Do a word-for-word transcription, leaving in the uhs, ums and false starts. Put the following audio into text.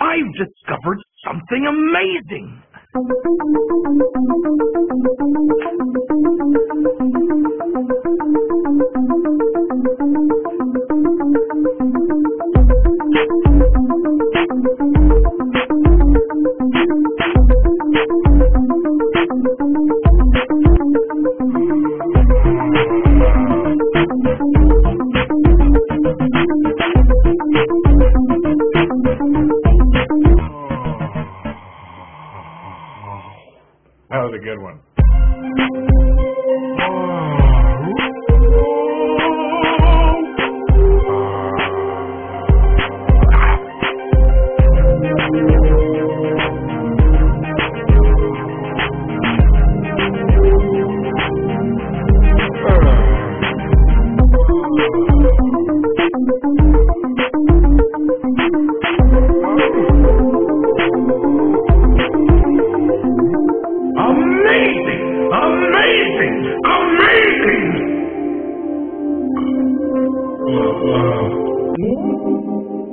I've discovered something amazing. That was a good one. Amazing! Amazing! Amazing! Uh, uh.